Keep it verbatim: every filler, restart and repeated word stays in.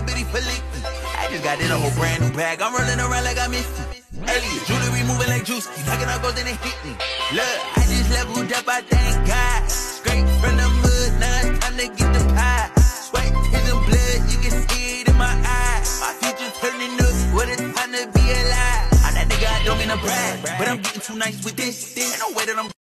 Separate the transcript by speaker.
Speaker 1: a bitty Philippe. I just got in a whole brand new bag. I'm running around like I missed it. Earlier, jewelry moving like juice. Keep knocking out goals and it hit me. Look, I just leveled up, I thank God. Straight from the mud, now it's time to get the pie. Sweat is in blood, you can see it in my eye. My future's turning up, what it's time to be alive. I'm that nigga, I don't mean to brag, but I'm getting too nice with this. Ain't no way that I'm